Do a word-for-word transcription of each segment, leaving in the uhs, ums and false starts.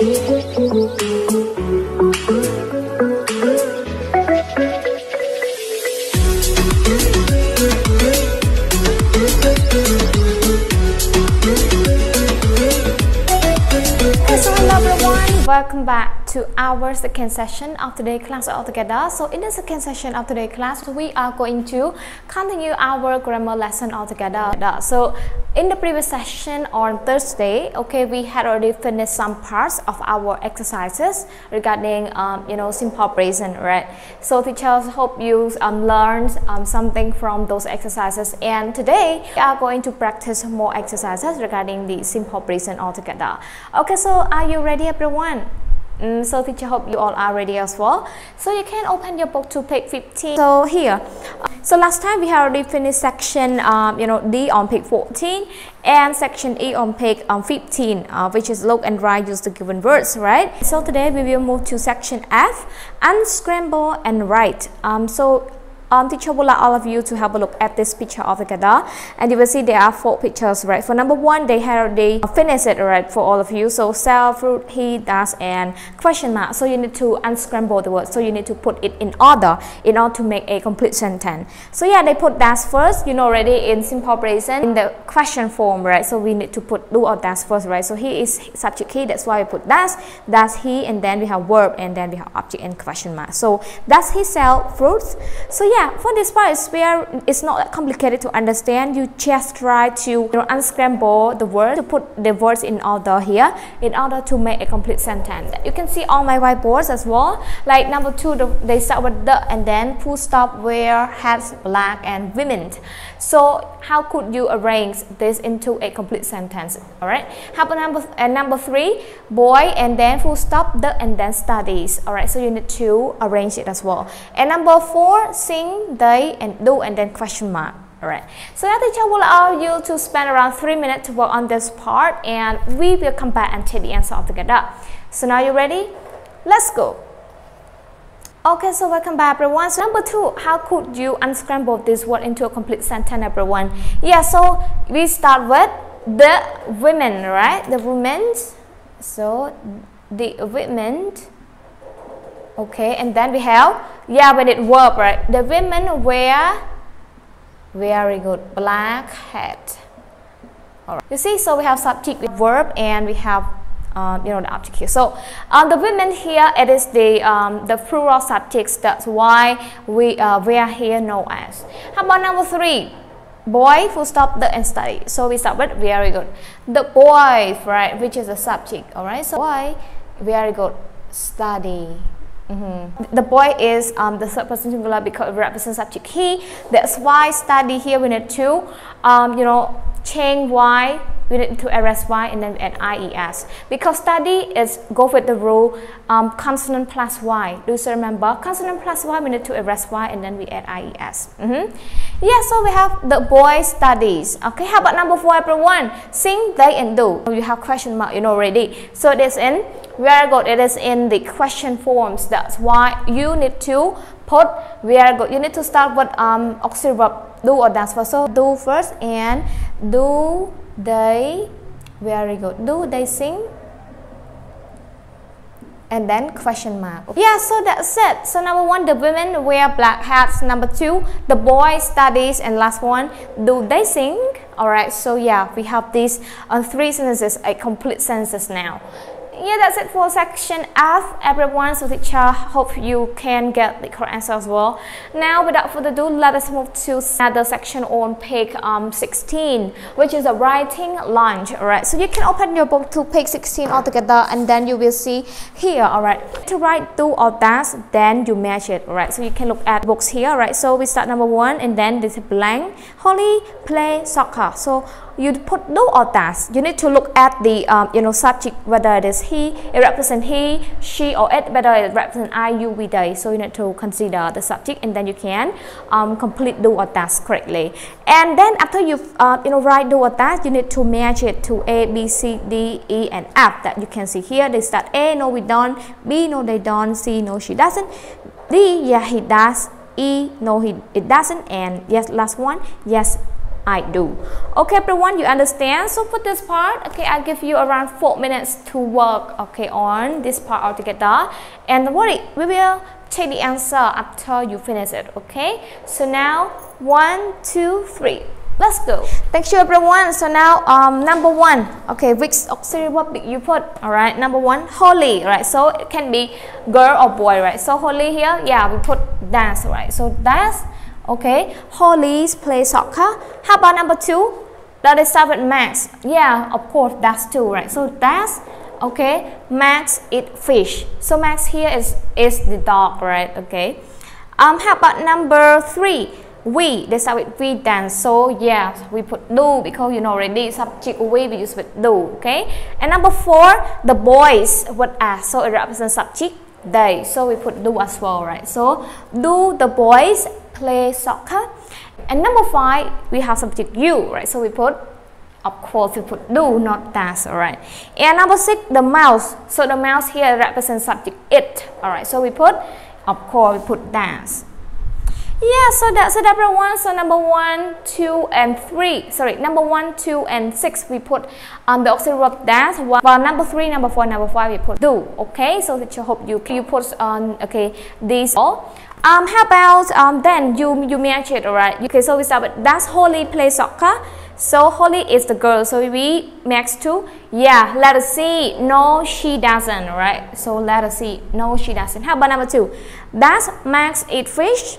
Welcome back to our second session of today's class altogether. So in the second session of today's class, we are going to continue our grammar lesson altogether. So in the previous session on Thursday, okay, we had already finished some parts of our exercises regarding um, you know, simple present, right? So teachers, hope you um, learned um, something from those exercises, and today we are going to practice more exercises regarding the simple present altogether. Okay, so are you ready, everyone? Mm, so teacher, hope you all are ready as well. So you can open your book to page fifteen. So here, so last time we have already finished section um, you know, D on page fourteen and section E on page um, fifteen, uh, which is look and write use the given words, right? So today we will move to section F, unscramble and write. Um, so Um, teacher would like all of you to have a look at this picture altogether, and you will see there are four pictures, right? For number one, they have already finished it, right, for all of you. So self, fruit, he, does, and question mark. So you need to unscramble the word. So you need to put it in order in order to make a complete sentence. So yeah, they put does first, you know, already in simple present in the question form, right? So we need to put do or does first, right? So he is subject he, that's why we put does, does he, and then we have verb, and then we have object and question mark. So does he sell fruits? So yeah. For this part, it's where it's not that complicated to understand. You just try to, you know, unscramble the word to put the words in order here in order to make a complete sentence. You can see all my whiteboards as well. Like number two, the, they start with the and then full stop, wear hats, black, and women. So how could you arrange this into a complete sentence? All right. How about number uh, number three, boy and then full stop, the and then studies. All right. So you need to arrange it as well. And number four, sing, they, and do, and then question mark. Alright, so that teacher will allow you to spend around three minutes to work on this part, and we will come back and take the answer all together. So now you ready? Let's go. Okay, so welcome back, everyone. So number two, how could you unscramble this word into a complete sentence, everyone? Yeah, so we start with the women, right? The women. So the women. Okay, and then we have, yeah, when it verb, right? The women wear, very good, black hat. All right. You see, so we have subject with verb, and we have, um, you know, the object here. So um, the women here, it is the um, the plural subjects. That's why we uh, we are here known as. How about number three? Boy, full stop, the and study. So we start with very good. The boy, right, which is the subject. All right. So boy, very good, study. Mm-hmm. The boy is um, the third person singular because it represents subject he. That's why study here we need to um, you know, change y, we need to arrest y, and then add ies, because study is go with the rule um, consonant plus y. Do you remember consonant plus y, we need to arrest y, and then we add ies. Mm-hmm. Yeah, so we have the boy studies. Okay, how about number four, everyone? Sing, they, and do. You have question mark, you know, already. So it is in very good. It is in the question forms. That's why you need to put very good. You need to start with um auxiliary verb do or does first. So do first, and do they, very good. Do they sing? And then question mark. Yeah, so that's it. So number one, the women wear black hats. Number two, the boy studies. And last one, do they sing? Alright, so yeah, we have these uh, three sentences, a complete sentences now. Yeah, that's it for section F, everyone. So teacher, hope you can get the correct answer as well. Now, without further ado, let us move to another section on page um, sixteen, which is a writing lunch. Alright, so you can open your book to page sixteen altogether, and then you will see here. Alright, to write do or does, then you match it. Alright, so you can look at books here. Alright, so we start number one, and then this is blank. Holly play soccer. So you put do or does. You need to look at the um, you know, subject, whether it is he, it represents he, she, or it, whether it represents I, you, we, they. So you need to consider the subject, and then you can um, complete do or does correctly. And then after you uh, you know, write do or does, you need to match it to A, B, C, D, E, and F that you can see here. They start A, no, we don't. B, no, they don't. C, no, she doesn't. D, yeah, he does. E, no, he it doesn't. And yes, last one, yes, I do. Okay, everyone, you understand? So for this part, okay, I give you around four minutes to work, okay, on this part altogether. And don't worry, we will check the answer after you finish it, okay? So now, one, two, three. Let's go. Thank you, everyone. So now, um, number one. Okay, which auxiliary verb did you put? All right, number one, Holly. Right, so it can be girl or boy. Right, so Holly here, yeah, we put dance. Right, so dance. Okay, Holly's play soccer. How about number two? That is start with Max. Yeah, of course, that's two. Right, so that's okay. Max eat fish. So Max here is is the dog. Right. Okay. Um, how about number three? We, they start with we dance, so yeah, we put do because you know already subject we we use with do, okay? And number four, the boys would ask, so it represents subject they, so we put do as well, right? So do the boys play soccer? And number five, we have subject you, right? So we put, of course, we put do, not dance, all right? And number six, the mouse, so the mouse here represents subject it, all right? So we put, of course, we put dance. Yeah, so that's it, everyone. So number one, two, and three. Sorry, number one, two, and six we put um, the auxiliary verb dance. While number three, number four, number five we put do. Okay, so I hope you you put on okay these all. Um, how about um then you you match it, alright? Okay, so we start with does Holly play soccer? So Holly is the girl. So we match to yeah. Letter C. No, she doesn't. Right. So letter C. No, she doesn't. How about number two? Does Max eat fish?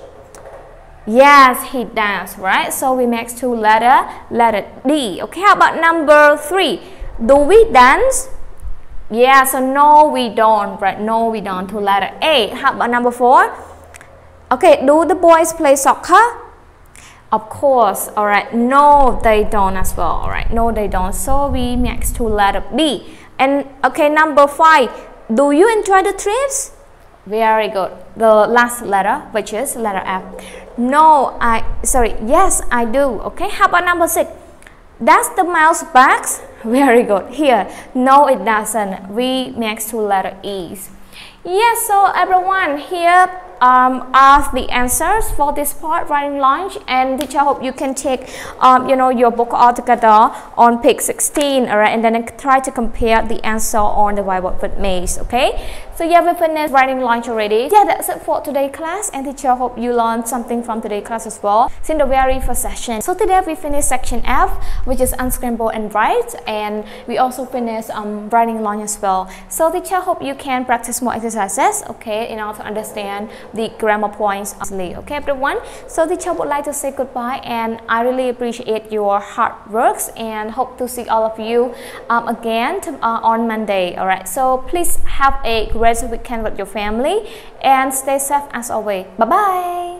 Yes, he does, right? So we make two letter, letter D. Okay, how about number three? Do we dance? Yeah, so no, we don't, right? No, we don't, to letter A. How about number four? Okay, do the boys play soccer? Of course, all right. No, they don't as well, all right. No, they don't. So we make two letter B. And okay, number five. Do you enjoy the trips? Very good. The last letter, which is letter F. No, I, sorry, yes, I do. Okay, how about number six? Does the mouse barks? Very good. Here, no, it doesn't. We make two letter E's. Yes, so everyone, here um, are the answers for this part, writing lunch, and teacher hope you can take um, you know your book all together on page sixteen, all right, and then try to compare the answer on the whiteboard with maze. Okay, so yeah, we finished writing lunch already. Yeah, that's it for today's class, and teacher hope you learned something from today's class as well since the very first session. So today we finished section F, which is unscramble and write, and we also finished um, writing lunch as well. So teacher hope you can practice more exercises, okay, in order to understand the grammar points easily. Okay, everyone, so teacher would like to say goodbye, and I really appreciate your hard works and hope to see all of you um, again to, uh, on Monday. All right, so please have a great weekend with your family and stay safe as always. Bye bye.